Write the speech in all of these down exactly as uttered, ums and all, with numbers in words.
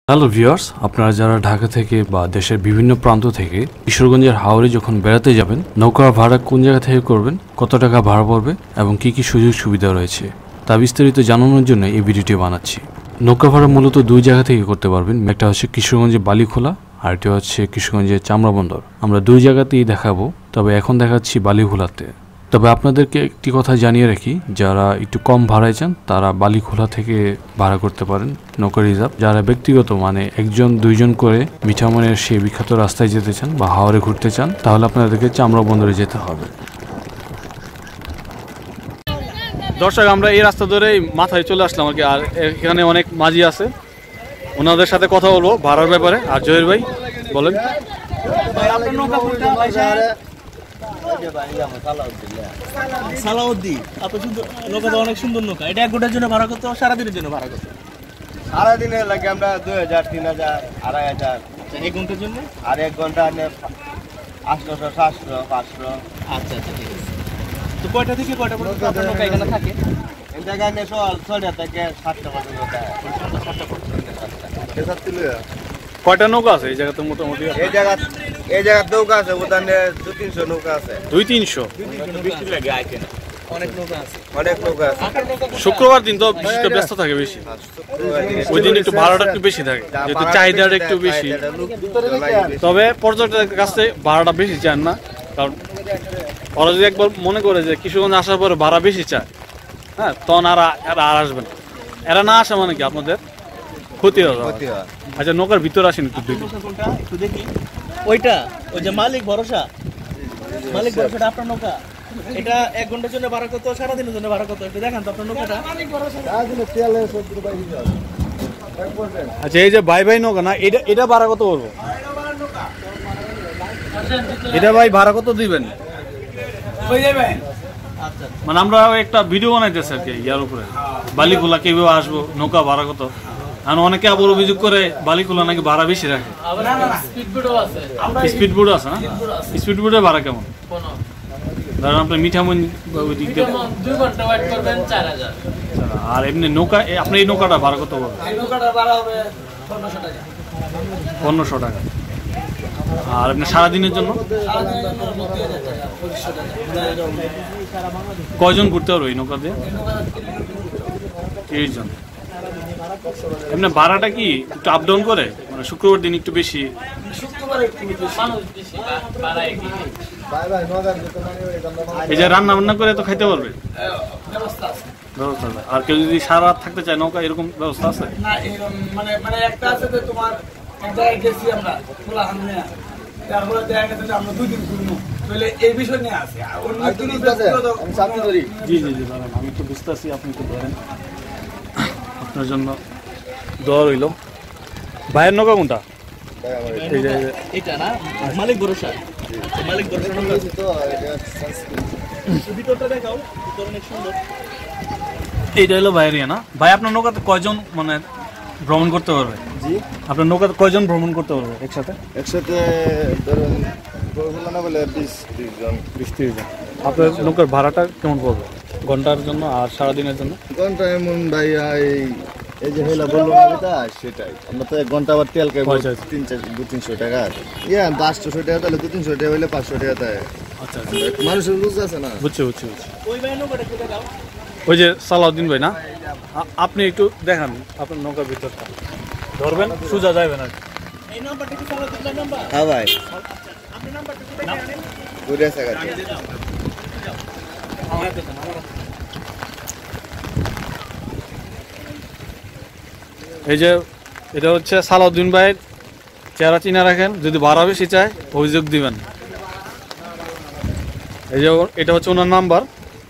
Hello viewers, আপনারা যারা ঢাকা থেকে বা দেশের বিভিন্ন প্রান্ত থেকে কিশোরগঞ্জের হাওরে যখন বেড়াতে যাবেন, নৌকা ভাড়া কোন জায়গা থেকে করবেন, কত টাকা ভাড়া পড়বে এবং কি কি সুযোগ সুবিধা রয়েছে তা বিস্তারিত জানানোর জন্য এই ভিডিওটি বানাচ্ছি। নৌকা ভাড়া মূলত দুই জায়গা থেকে করতে পারবেন। একটা হচ্ছে কিশোরগঞ্জের বালিখোলা, আর একটা হচ্ছে কিশোরগঞ্জের চামড়া বন্দর। আমরা দুই জায়গাতেই দেখাবো, তবে এখন দেখাচ্ছি বালিখোলাতে। তবে আপনাদেরকে একটি কথা জানিয়ে রাখি, যারা একটু কম ভাড়ায় চান তারা বালিখোলা থেকে ভাড়া করতে পারেন নৌকা রিজার্ভ। যারা ব্যক্তিগত মানে একজন দুইজন করে মিঠামনের সেই বিখ্যাত রাস্তায় যেতে চান বা হাওরে ঘুরতে চান, তাহলে আপনাদেরকে চামড়া বন্দরে যেতে হবে। দর্শক, আমরা এই রাস্তা ধরেই মাথায় চলে আসলাম আর কি। আর এখানে অনেক মাঝি আছে, ওনাদের সাথে কথা বলবো ভাড়ার ব্যাপারে। আর জহির ভাই বলেন। সালাউদ্দিন এত সুন্দর নৌকা, অনেক সুন্দর নৌকা। এটা এক ঘন্টার জন্য ভাড়া করতে হবে, সারাদিনের জন্য ভাড়া করতে হবে? সারাদিনের লাগে আমরা দুই হাজার তিন হাজার আড়াই হাজার এক ঘন্টার জন্য। আর এক ঘন্টা আটশোশো সাতশো পাঁচশো। আচ্ছা আচ্ছা, ঠিক আছে। তো কয়টা থেকে কয়টা পর্যন্ত আপনার নৌকা এখানে থাকে? এই জায়গায় নিয়ে সকাল ছয়টা থেকে সাতটা পর্যন্ত। কয়টা নৌকা আছে এই জায়গাতে মোটামুটি? এই জায়গা এই জায়গার নৌকা আছে ওখানে দু তিনশো নৌকা আছে। দুই তিনশো অনেক নৌকা আছে, অনেক নৌকা আছে। শুক্রবার দিন তো বিশেষ ব্যস্ত থাকে বেশি, ওই দিন একটু ভাড়াটা একটু বেশি থাকে, যেহেতু চাহিদাটা একটু বেশি। তবে পর্যটকের কাছে ভাড়াটা বেশি চান না, কারণ ওরা যদি একবার মনে করে যে কিশোরগঞ্জ আসার পরে ভাড়া বেশি চায়, হ্যাঁ, তখন আর এরা আর আসবেন। এরা না আসা মানে কি আপনাদের ক্ষতি হবে। আচ্ছা, নৌকার ভিতরে আসেন একটু দেখি। একটু দেখি ওইটা, ওই যে মালিক ভরসা, মালিক ভরসাটা আপনার নৌকা। এটা এক ঘন্টার জন্য ভাড়া করতে, সারাদিনের জন্য ভাড়া করতে। একটু দেখান তো আপনার নৌকাটা। আচ্ছা, এই যে ভাই ভাই নৌকা না, এটা এটা ভাড়া কত করবো? এটা ভাই ভাড়া কত দিবেন? মানে আমরা একটা ভিডিও বানাইতেছি আর কি ইয়ার উপরে, বালিখোলা কিভাবে আসবো, নৌকা ভাড়া কত। আর অনেকে আবার অভিযোগ করে বালিখোলা নাকি ভাড়া বেশি রাখে। স্পিড বোট আছে না? স্পিড বোটের ভাড়া কেমন? ধরেন আপনার মিঠামন ওই দিক দিয়ে আর এমনি নৌকা, আপনার এই নৌকাটা ভাড়া কত হবে? পনেরোশো টাকা। আর আপনি সারাদিনের জন্য কয়জন ঘুরতে পারবো এই নৌকা দিয়ে? তিরিশ জন। এমনি ভাড়াটা কি একটু আপ ডাউন করে? মানে শুক্রবার দিন একটু বেশি, এই যে রান্না বান্না করে তো খাইতে পারবে ব্যবস্থা আছে। আর কেউ যদি সারা রাত থাকতে চায় নৌকা, এরকম ব্যবস্থা আছে? মানে মানে একটা আছে যে তোমার এক জায়গায় গেছি আমরা খোলা হামনে, তারপরে দেখা গেছে যে আমরা দুই দিন ঘুরবো, তাহলে এই বিষয় নিয়ে আছে। জি জি জি ধরেন, আমি একটু বুঝতেছি, আপনি একটু ধরেন। আপনার জন্য দর হইল। ভাইয়ের নৌকা কোনটা? এটা না, মালিক ভরসা। মালিক ভরসা নৌকা তো ভিতরটা দেখাও, ভিতর অনেক সুন্দর। এইটা হলো ভাইয়ের ইয়ে না? ভাই, আপনার নৌকাতে কয়জন মানে ভ্রমণ করতে পারবে? জি, আপনার নৌকাতে কয়জন ভ্রমণ করতে পারবে একসাথে? একসাথে ধরুন না বলে বিশ ত্রিশ জন। বিশ ত্রিশ জন। আপনার নৌকার ভাড়াটা কেমন পড়বে ঘন্টার জন্য আর সারাদিনের জন্য? ঘন্টা এমন ভাই এই যে হেলা বললো না, সেটাই আমরা তো এক ঘন্টা আবার তেল খাই তিন চার দু তিনশো টাকা। ইয়া পাঁচশো টাকা, তাহলে দু তিনশো টাকা হইলে পাঁচশো টাকা দেয়। আচ্ছা, মানুষের বুঝ আছে না? বুঝছি বুঝছি বুঝছি। ওই যে সালাউদ্দিন ভাই না, আপনি একটু দেখান আপনার নৌকার ভিতরটা, ধরবেন সোজা যাবেন আর কি। হ্যাঁ ভাই, ঘুরে আসা গেছে। এই যে এটা হচ্ছে সালাউদ্দিন ভাইয়ের চেহারা চিনা রাখেন, যদি ভাড়া বেশি চায় অভিযোগ দিবেন। এই যে এটা হচ্ছে ওনার number,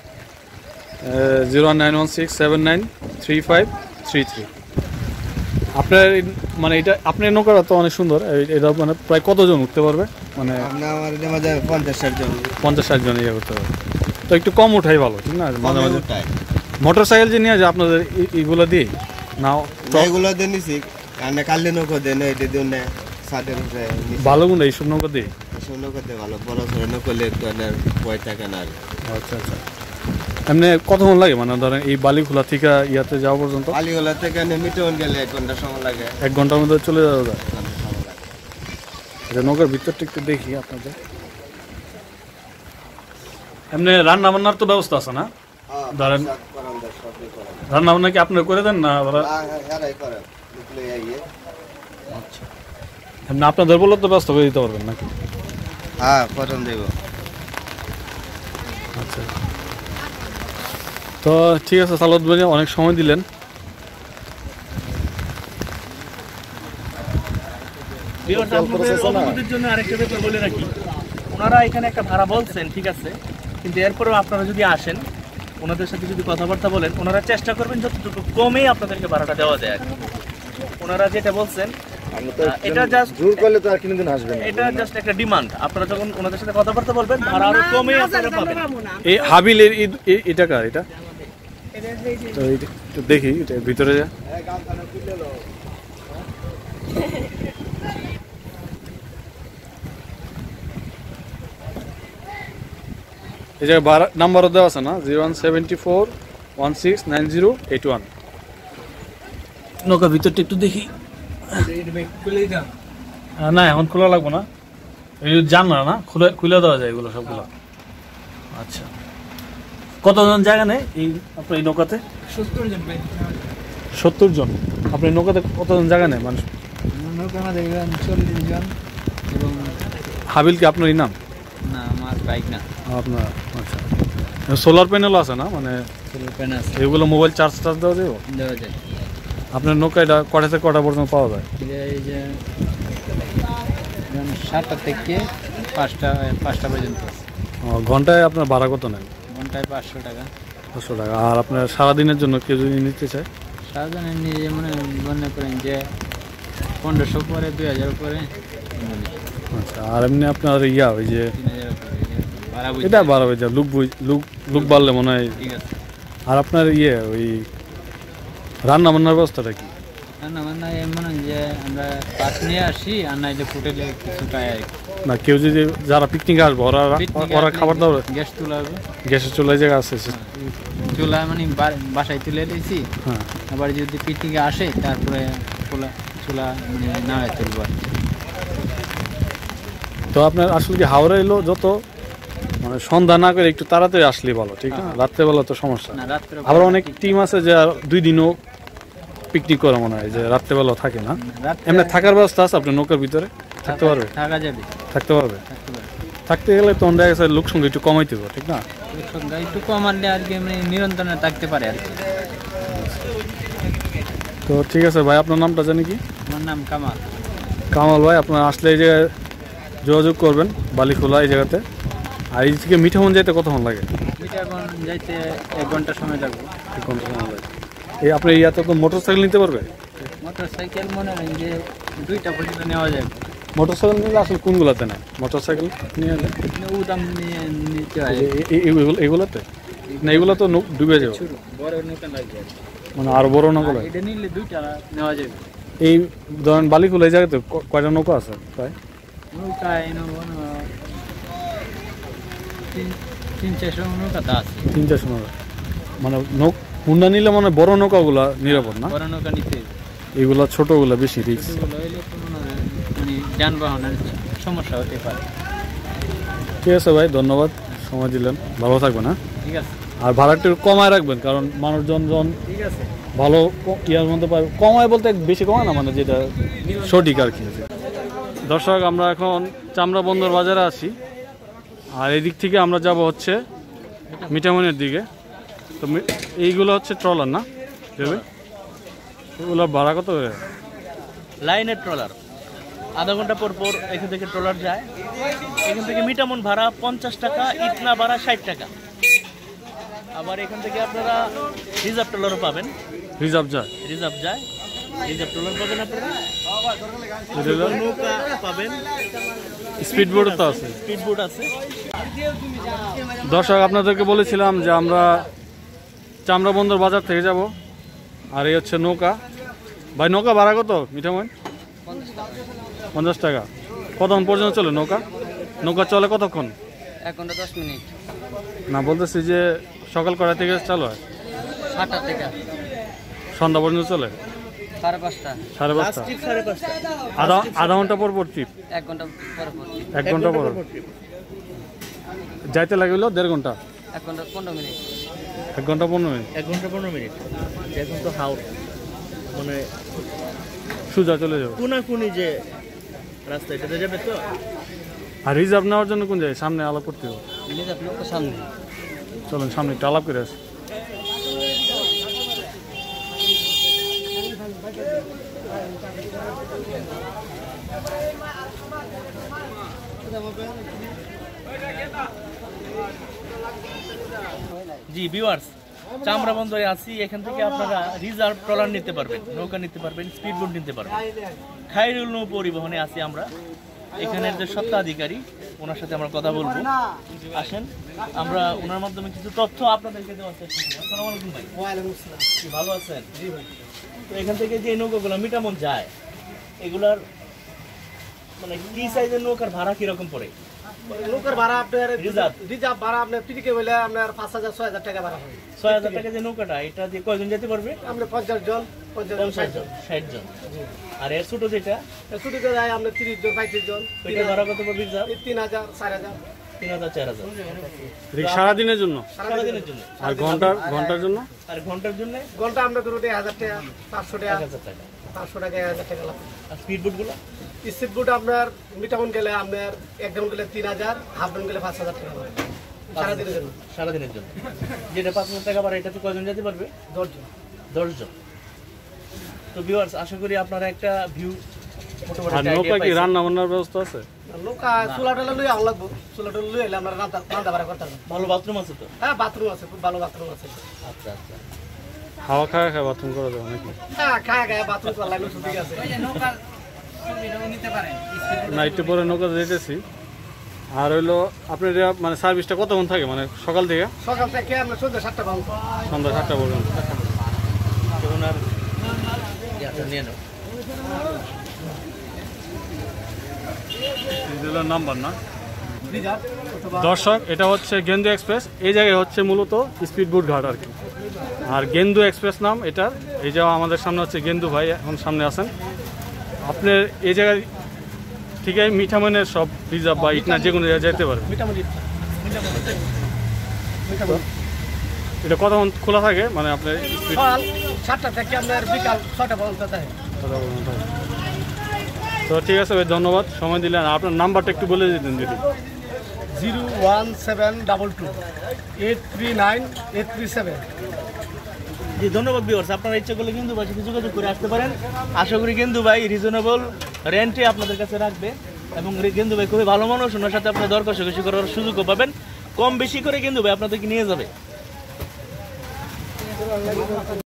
zero nine one six seven nine three five three three. আপনার মানে এটা আপনার নৌকাটা তো অনেক সুন্দর। এটা মানে প্রায় কতজন উঠতে পারবে? মানে পঞ্চাশ ষাট জন পঞ্চাশ ষাট জন ইয়ে করতে পারবে। তো একটু কম ওঠাই ভালো, ঠিক না? মাঝে মাঝে মোটর সাইকেল যে নিয়ে যায় আপনাদের এইগুলো দিয়ে নাও, এগুলো দিয়ে নিছি, কালি নৌকা দেন এটা দিয়ে না ষাটের উপরে ভালো গুণ এইসব নৌকা দিয়ে, এইসব নৌকা দিয়ে ভালো বড় সড়ো নৌকা একটু ভয় থাকে না। আচ্ছা আচ্ছা। এমনি কতক্ষণ লাগে মানে ধরেন এই বালিখোলা থেকে ইয়াতে যাওয়া পর্যন্ত? বালিখোলা থেকে মিটামন গেলে এক ঘন্টা সময় লাগে। এক ঘন্টার মধ্যে চলে যাওয়া যায়। নৌকার ভিতরটা একটু দেখি আপনাদের। এমনি রান্না বান্নার তো ব্যবস্থা আছে না? ধরেন রান্না বান্না কি আপনারা করে দেন না? আচ্ছা, এমনি আপনাদের বলে তো ব্যবস্থা করে দিতে পারবেন নাকি? হ্যাঁ, প্রথম দেব। আচ্ছা, তো ঠিক আছে সালাদ ভাই, অনেক সময় দিলেন। জন্য আরেকটা ব্যাপার বলে রাখি, ওনারা এখানে একটা ভাড়া বলছেন, ঠিক আছে, কিন্তু এরপরেও আপনারা যদি আসেন ওনাদের সাথে যদি কথাবার্তা বলেন, ওনারা চেষ্টা করবেন যতটুকু কমেই আপনাদেরকে ভাড়াটা দেওয়া যায় আর কি। ওনারা যেটা বলছেন এটা জাস্ট জোর করলে তো আর কোনোদিন আসবে না, এটা জাস্ট একটা ডিমান্ড। আপনারা যখন ওনাদের সাথে কথাবার্তা বলবেন ভাড়া আরো কমেই আপনারা পাবেন। এই হাবিলের এটা কার? এটা তো একটু দেখি, এটা ভিতরে যা। এই জায়গায় বারো নাম্বারও দেওয়া আছে না, zero one seventy four one six nine zero eight one. নৌকা ভিতরটা একটু দেখি। না এখন খোলা লাগবো না, এই জানলা না খুলে খুলে দেওয়া যায় এগুলো সবগুলো। আচ্ছা, কতজন জায়গা নেই এই আপনার এই নৌকাতে? সত্তর জন। সত্তর জন। আপনার নৌকাতে কতজন জায়গা নেই মানুষ? নৌকা আমাদের চল্লিশ জন। এবং হাবিল কি আপনারই নাম? না, আমার বাইক না, আপনার। আচ্ছা, সোলার প্যানেলও আছে না? মানে সোলার প্যানেল আছে, এগুলো মোবাইল চার্জ টার্জ দেওয়া যাবে? দেওয়া যায়। আপনার নৌকা এটা কটা থেকে কটা পর্যন্ত পাওয়া যায়? এই যে সাতটা থেকে পাঁচটা পাঁচটা পর্যন্ত। ঘন্টায় আপনার ভাড়া কত নেন? ঘন্টায় পাঁচশো টাকা। পাঁচশো টাকা। আর আপনার সারাদিনের জন্য কেউ যদি নিতে চায়? সারাদিনের নিয়ে মনে মনে করেন যে পনেরোশো পরে, দুই হাজার পরে। আচ্ছা, আর এমনি আপনার ইয়া ওই যে তিন হাজার পরে ভাড়া বুঝি। এটা বাড়াবে যা লুক লুক লুক বাড়লে মনে হয়। ঠিক আছে। আর আপনার ইয়ে ওই রান্না বান্নার ব্যবস্থাটা কি? রান্না বান্না এমন যে আমরা পাট নিয়ে আসি, আর নাইলে হোটেলে কিছু খাই। না, কেউ যদি যারা পিকনিকে আসবে ওরা ওরা খাবার দাবার? গ্যাস চুলা হবে, গ্যাসের চুলায় জায়গা আছে? চুলা মানে বা- বাসায় তুলে দিয়েছি। হ্যাঁ, আবার যদি পিকনিকে আসে তারপরে চুলা চুলা মানে নামে তুলবো আর কি। তো আপনার আসলে কি হাওড়া এলো যত মানে সন্ধ্যা না করে একটু তাড়াতাড়ি আসলেই ভালো, ঠিক না? রাত্রেবেলা তো সমস্যা। না, রাত্রে আবার অনেক টিম আছে যে দুই দিনও পিকনিক করে মনে হয়, যে রাত্রেবেলাও থাকে না। রাত্রে এমনি থাকার ব্যবস্থা আছে আপনার নৌকার ভিতরে? থাকতে পারবে? থাকা যাবে, থাকতে পারবে। থাকতে পারবে। থাকতে গেলে তো দেখা গেছে লোক সঙ্গে একটু কমাইতে হবে, ঠিক না? এর সঙ্গে একটু কম আনলে আর কি মানে নিরন্তরে থাকতে পারে আর কি। তো ঠিক আছে ভাই, আপনার নামটা জানি কি? আমার নাম কামাল। কামাল ভাই, আপনার আসলে এই জায়গায় যোগাযোগ করবেন, বালিখোলা এই জায়গাতে। আর এই থেকে মিঠামন যাইতে কতক্ষণ লাগে? মিটাগন যাইতে এক ঘন্টা সময় লাগবে। এক ঘন্টা সময় লাগে। এই আপনার ইয়াতে তো মোটর সাইকেল নিতে পারবে? মোটর সাইকেল মনে হয় যে দুইটা পর্যন্ত নেওয়া যাবে। মোটর সাইকেল নিলে আসলে কোনগুলোতে নেয়? মোটর সাইকেল নিয়ে এলে উদাম নিয়ে নিতে হয়। এ- এ- এগুলো- এগুলোতে না, এগুলো তো নৌ- ডুবে যাবে, ছোট বড় নৌকা লাগবে। মানে আরো বড় নৌকা। এটা নিলে দুইটা নেওয়া যাবে। এই ধরেন বালিখোলা এই জায়গাতে ক- কয়টা নৌকা আছে প্রায়? নৌকা এনে তিন তিন চারশো নৌকা তো আছে। তিন চারশো নৌকা। মানে নৌ হুন্ডা নিলে মানে বড় নৌকাগুলা নিরাপদ না? বড় নৌকা নিতে হবে। এইগুলা ছোটগুলা বেশি রিস্ক। ছোটগুলো হইলে তো মনে হয় মানে যানবাহনের সমস্যা হতে পারে। ঠিক আছে ভাই, ধন্যবাদ, সময় দিলেন। ভালো থাকবেন। হ্যাঁ, ঠিক আছে, আর ভাড়াটা একটু কমায় রাখবেন, কারণ মানুষজন জন ঠিক আছে। ভালো ক- ইয়ার মধ্যে পাবে। কমায় বলতে বেশি কমায় না, মানে যেটা সঠিক আর কি। দর্শক, আমরা এখন চামড়া বন্দর বাজারে আছি, আর এই দিক থেকে আমরা যাব হচ্ছে মিঠামনের দিকে। তো মি- এইগুলো হচ্ছে ট্রলার না? দেবে এগুলো ভাড়া কত করে? লাইনের ট্রলার আধা ঘন্টা পর পর এখান থেকে ট্রলার যায়। এখান থেকে মিটামন ভাড়া পঞ্চাশ টাকা, ইটনা ভাড়া ষাট টাকা। আবার এখান থেকে আপনারা রিজার্ভ ট্রলারও পাবেন। রিজার্ভ যায়? রিজার্ভ যায়, রিজার্ভ ট্রলার পাবেন আপনারা, এটা হলো নৌকা পাবেন, স্পিড বোট তো আছে। স্পিড বোট আছে। দর্শক, আপনাদেরকে বলেছিলাম যে আমরা চামড়া বন্দর বাজার থেকে যাব, আর এই হচ্ছে নৌকা। ভাই, নৌকা ভাড়া কত মিঠামন? পঞ্চাশ টাকা। পঞ্চাশ টাকা। কতক্ষণ পর্যন্ত চলে নৌকা? নৌকা চলে কতক্ষণ? এক ঘন্টা দশ মিনিট। না বলতেছি যে সকাল কটা থেকে চালু হয়? সাতটা থেকে সন্ধ্যা পর্যন্ত চলে? সাড়ে পাঁচটা সাড়ে পাঁচটা। ঠিক সাড়ে পাঁচটা। আধা আধা ঘন্টা পর পর ট্রিপ? এক ঘন্টা পর পর এক ঘন্টা পর যাইতে লাগলো দেড় ঘন্টা? এক ঘন্টা পনেরো মিনিট এক ঘন্টা পনেরো মিনিট এক ঘন্টা পনেরো মিনিট। এখন তো হাওড় মানে সোজা চলে যাবো। কোনাকুনি যে রাস্তা এটাতে যাবে তো। আর রিজার্ভ নেওয়ার জন্য কোন জায়গায়? সামনে আলাপ করতে হবে। নিজের লোক সামনে চলেন সামনে একটু আলাপ করে আসি। জি ভিউয়ার্স, চামড়া বন্দরে আছি। এখান থেকে আপনারা রিজার্ভ ট্রলার নিতে পারবেন, নৌকা নিতে পারবেন, স্পিড বোট নিতে পারবেন। খায়রুল নৌ পরিবহনে আছি আমরা। এখানের যে স্বত্বাধিকারী, ওনার সাথে আমরা কথা বলবো। আসেন আমরা ওনার মাধ্যমে কিছু তথ্য আপনাদেরকে দেওয়ার চেষ্টা করি। আসসালামু আলাইকুম ভাই। ওয়ালাইকুম আসসালাম। কি ভালো আছেন? জি ভাই। তো এখান থেকে যে নৌকাগুলো মিটামন যায়, এগুলার মানে কি সাইজের নৌকার ভাড়া কিরকম পড়ে? নৌকার ভাড়া আপনার রিজার্ভ রিজার্ভ ভাড়া আপনার টিটিকে বলে আপনার পাঁচ হাজার ছয় হাজার টাকা ভাড়া হয়। ছয় হাজার টাকা যে নৌকাটা, এটা দিয়ে কয়জন যেতে পারবে? আপনার পঞ্চাশ জন পঞ্চাশ জন পঞ্চাশ জন, ষাট জন। আর এর ছোট যেটা, ছুটিতে যায় আপনার তিরিশ জন পঁয়ত্রিশ জন। ওইটার ভাড়া কত পড়বে? রিজার্ভ এই তিন হাজার চার হাজার তিন হাজার চার হাজার সারাদিনের জন্য? সারাদিনের জন্য। আর ঘন্টার ঘন্টার জন্য? আর ঘন্টার জন্য ঘন্টা আমরা ধরুন এক হাজার টাকা পাঁচশো টাকা এক হাজার টাকা। পাঁচশো টাকা এক হাজার টাকা লাগবে। আর স্পিড বোট গুলো স্পিড বোট আপনার মিটাউন গেলে আপনার এক ডাউন গেলে তিন হাজার, হাফ ডাউন গেলে পাঁচ হাজার টাকা লাগবে সারাদিনের জন্য। সারাদিনের জন্য যেটা পাঁচ হাজার টাকা ভাড়া, এটাতে কয়জন যেতে পারবে? দশজন। দশজন। তো ভিউয়ার্স, আশা করি আপনারা একটা ভিউ মোটামুটি আর নৌকা কি রান্না বান্নার ব্যবস্থা আছে? নৌকা চুলা টলা লুই আগ লাগবো। চুলা টলা লুই এলে আমরা রান্না রান্না বাড়া করতে পারবো। ভালো বাথরুম আছে তো? হ্যাঁ বাথরুম আছে, খুব ভালো বাথরুম আছে। আচ্ছা আচ্ছা। হাওয়া খাওয়া খাওয়া বাথরুম করা যাবে নাকি? হ্যাঁ খায় গায়ে বাথরুম করা লাগলো, ঠিক আছে। না একটু পরে নৌকা যেতেছি। আর হইলো আপনার এটা মানে সার্ভিসটা কতক্ষণ থাকে, মানে সকাল থেকে সকাল থেকে আমরা সন্ধ্যা সাতটা পাবো। সন্ধ্যা সাতটা পর্যন্ত? তখন আর ইয়াটা নিয়ে নাও। নাম্বার না দর্শক, এটা হচ্ছে গেন্দু এক্সপ্রেস। এই জায়গায় হচ্ছে মূলত স্পিড বোট ঘাট আর কি। আর গেন্দু এক্সপ্রেস নাম এটার। এই যে আমাদের সামনে হচ্ছে গেন্দু ভাই এখন সামনে আছেন। আপনার এই জায়গায় ঠিক আছে মিঠামনের সব রিজার্ভ বা ইটনা যে কোনো জায়গায় যেতে পারে। এটা কতক্ষণ খোলা থাকে, মানে আপনার সকাল সাতটা থেকে আপনার বিকাল ছয়টা পর্যন্ত থাকে। তো ঠিক আছে ভাই, ধন্যবাদ সময় দিলেন। আপনার নাম্বারটা একটু বলে দিতেন যদি। Zero one seven double two eight three nine eight three seven. জি ধন্যবাদ ভিউয়ার্স, আপনারা ইচ্ছা করলে গেন্দু ভাইয়ের সাথে যোগাযোগ করে আসতে পারেন। আশা করি গেন্দু ভাই রিজনেবল রেন্টে আপনাদের কাছে রাখবে এবং গেন্দু ভাই খুবই ভালো মানুষ। ওনার সাথে আপনার দর কষাকষি করার সুযোগও পাবেন। কম বেশি করে গেন্দু ভাই আপনাদেরকে নিয়ে যাবে।